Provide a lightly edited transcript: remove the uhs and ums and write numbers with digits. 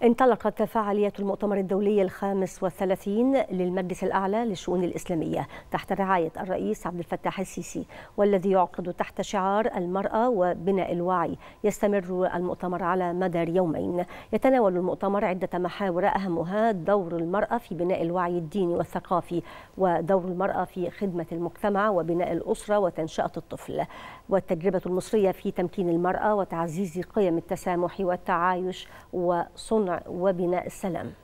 انطلقت فعاليات المؤتمر الدولي ال35 للمجلس الأعلى للشؤون الإسلامية تحت رعاية الرئيس عبد الفتاح السيسي، والذي يعقد تحت شعار المرأة وبناء الوعي. يستمر المؤتمر على مدار يومين. يتناول المؤتمر عدة محاور أهمها دور المرأة في بناء الوعي الديني والثقافي، ودور المرأة في خدمة المجتمع وبناء الأسرة وتنشئة الطفل، والتجربة المصرية في تمكين المرأة وتعزيز قيم التسامح والتعايش وصنع وبناء السلام.